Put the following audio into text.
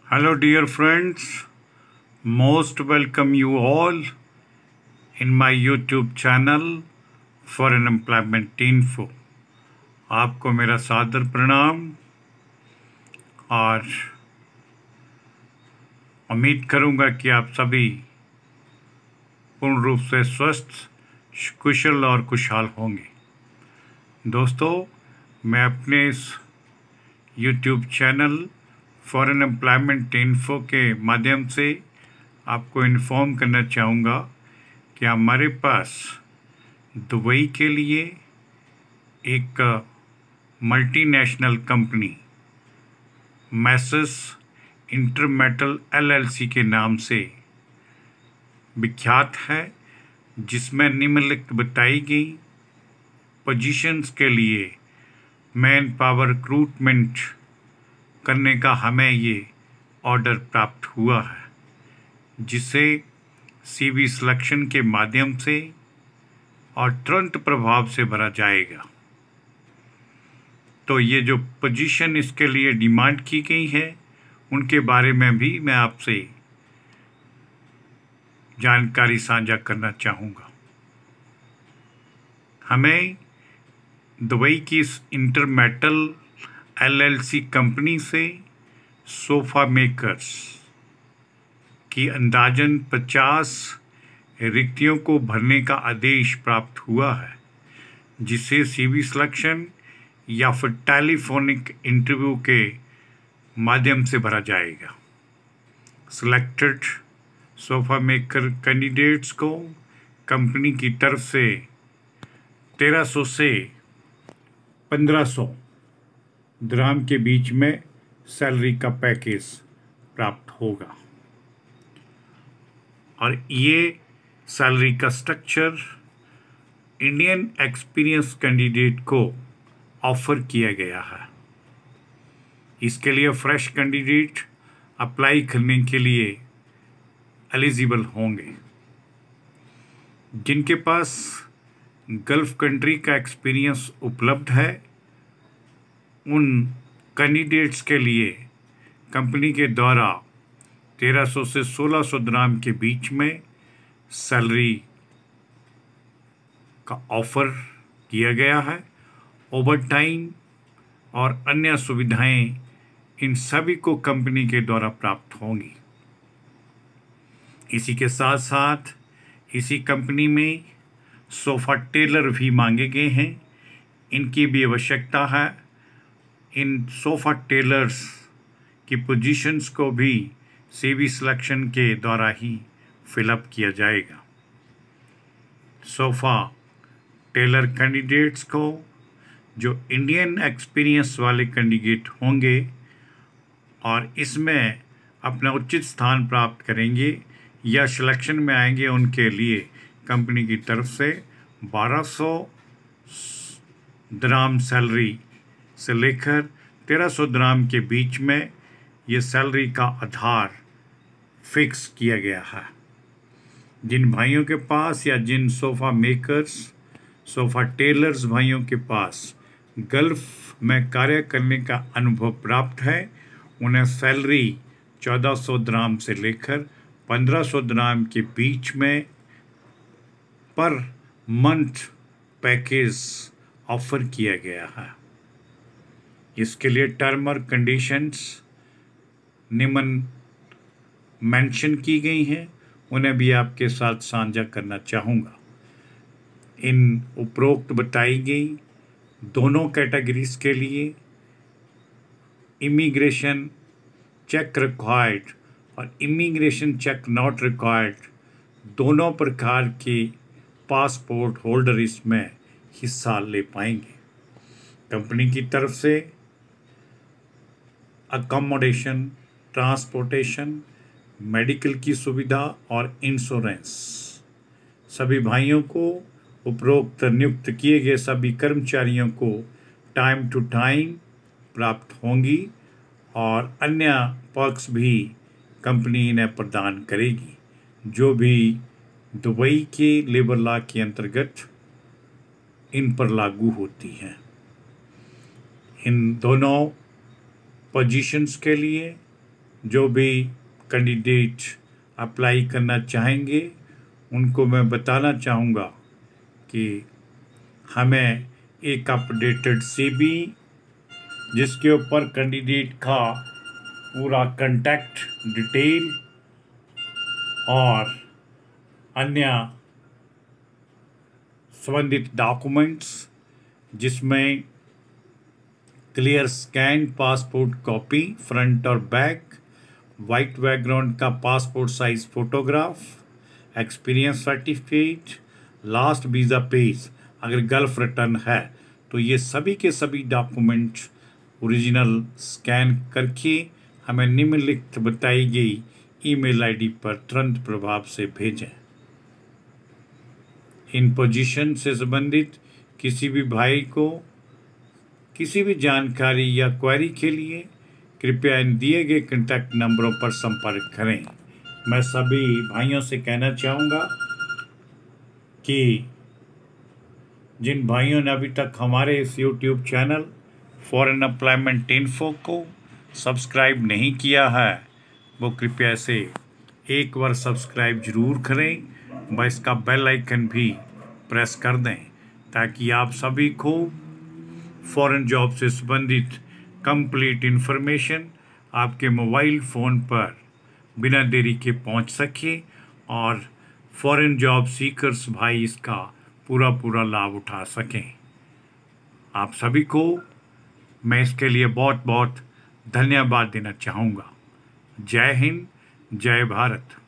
Hello, dear friends. Most welcome you all in my YouTube channel for Unemployment Info. आपको मेरा सादर प्रणाम और उम्मीद करूंगा कि आप सभी पूर्ण रूप से स्वस्थ, कुशल और खुशहाल होंगे। दोस्तों, मैं अपने इस YouTube channel for employment info के माध्यम से आपको इन्फॉर्म करना चाहूँगा कि हमारे पास दुबई के लिए एक multinational company messrs Intermetal LLC के नाम से विख्यात है, जिसमें निम्नलिखित बताई गई पोजीशंस के लिए मैन पावर रिक्रूटमेंट करने का हमें ये ऑर्डर प्राप्त हुआ है, जिसे CV सिलेक्शन के माध्यम से और तुरंत प्रभाव से भरा जाएगा। तो ये जो पोजीशन इसके लिए डिमांड की गई है, उनके बारे में भी मैं आपसे जानकारी साझा करना चाहूँगा। हमें दुबई की इस इंटरमेटल LLC कंपनी से सोफा मेकर्स की अंदाजन 50 रिक्तियों को भरने का आदेश प्राप्त हुआ है, जिसे CV सिलेक्शन या फिर टेलीफोनिक इंटरव्यू के माध्यम से भरा जाएगा। सिलेक्टेड सोफा मेकर कैंडिडेट्स को कंपनी की तरफ से 1300 से 1500 दिरहम के बीच में सैलरी का पैकेज प्राप्त होगा और ये सैलरी का स्ट्रक्चर इंडियन एक्सपीरियंस कैंडिडेट को ऑफर किया गया है। इसके लिए फ्रेश कैंडिडेट अप्लाई करने के लिए एलिजिबल होंगे। जिनके पास गल्फ कंट्री का एक्सपीरियंस उपलब्ध है, उन कैंडिडेट्स के लिए कंपनी के द्वारा 1300 से 1600 दिरहम के बीच में सैलरी का ऑफर किया गया है। ओवरटाइम और अन्य सुविधाएं इन सभी को कंपनी के द्वारा प्राप्त होंगी। इसी के साथ साथ इसी कंपनी में सोफा टेलर भी मांगे गए हैं। इनकी भी आवश्यकता है। इन सोफा टेलर्स की पोजीशंस को भी CV सिलेक्शन के द्वारा ही फिलअप किया जाएगा। सोफा टेलर कैंडिडेट्स को जो इंडियन एक्सपीरियंस वाले कैंडिडेट होंगे और इसमें अपना उचित स्थान प्राप्त करेंगे या सिलेक्शन में आएंगे, उनके लिए कंपनी की तरफ से 1200 दिरहम सैलरी से लेकर 1300 दिरहम के बीच में ये सैलरी का आधार फिक्स किया गया है। जिन भाइयों के पास या जिन सोफा मेकर्स, सोफा टेलर्स भाइयों के पास गल्फ में कार्य करने का अनुभव प्राप्त है, उन्हें सैलरी 1400 दिरहम से लेकर 1500 दिरहम के बीच में पर मंथ पैकेज ऑफर किया गया है। इसके लिए टर्म और कंडीशंस निम्न मेंशन की गई हैं, उन्हें भी आपके साथ साझा करना चाहूँगा। इन उपरोक्त बताई गई दोनों कैटेगरीज के लिए इमिग्रेशन चेक रिक्वायर्ड और इमिग्रेशन चेक नॉट रिक्वायर्ड दोनों प्रकार के पासपोर्ट होल्डर इसमें हिस्सा ले पाएंगे। कंपनी की तरफ से अकोमोडेशन, ट्रांसपोर्टेशन, मेडिकल की सुविधा और इंश्योरेंस सभी भाइयों को, उपरोक्त नियुक्त किए गए सभी कर्मचारियों को टाइम टू टाइम प्राप्त होंगी और अन्य पर्क्स भी कंपनी इन्हें प्रदान करेगी, जो भी दुबई के लेबर लॉ के अंतर्गत इन पर लागू होती हैं। इन दोनों पोजीशंस के लिए जो भी कैंडिडेट अप्लाई करना चाहेंगे उनको मैं बताना चाहूँगा कि हमें एक अपडेटेड CV जिसके ऊपर कैंडिडेट का पूरा कॉन्टैक्ट डिटेल और अन्य संबंधित डॉक्यूमेंट्स जिसमें clear scan passport copy front और बैक, वाइट बैकग्राउंड का passport size photograph, experience certificate, last visa page अगर गल्फ रिटर्न है तो ये सभी के सभी डॉक्यूमेंट ओरिजिनल स्कैन करके हमें निम्नलिखित बताई गई ईमेल आईडी पर तुरंत प्रभाव से भेजें। इन पोजीशन से संबंधित किसी भी भाई को किसी भी जानकारी या क्वेरी के लिए कृपया इन दिए गए कॉन्टैक्ट नंबरों पर संपर्क करें। मैं सभी भाइयों से कहना चाहूँगा कि जिन भाइयों ने अभी तक हमारे इस YouTube channel foreign employment info को सब्सक्राइब नहीं किया है वो कृपया इसे एक बार सब्सक्राइब जरूर करें व इसका बेल आइकन भी प्रेस कर दें ताकि आप सभी को फॉरेन जॉब से संबंधित कंप्लीट इन्फॉर्मेशन आपके मोबाइल फ़ोन पर बिना देरी के पहुंच सके और फॉरेन जॉब सीकर्स भाई इसका पूरा लाभ उठा सकें। आप सभी को मैं इसके लिए बहुत बहुत धन्यवाद देना चाहूँगा। जय हिंद, जय भारत।